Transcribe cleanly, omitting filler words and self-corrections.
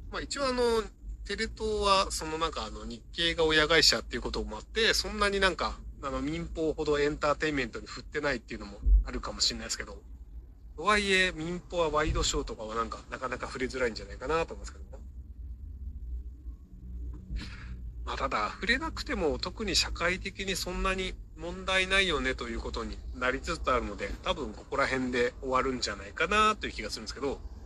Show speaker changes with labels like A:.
A: まあ一応テレ東は、日経が親会社っていうこともあって、そんなに民放ほどエンターテインメントに振ってないっていうのもあるかもしれないですけど、とはいえ、民放はワイドショーとかはなかなか触れづらいんじゃないかなと思いますけどね。まあ、ただ、触れなくても特に社会的にそんなに問題ないよねということになりつつあるので、多分ここら辺で終わるんじゃないかなという気がするんですけど、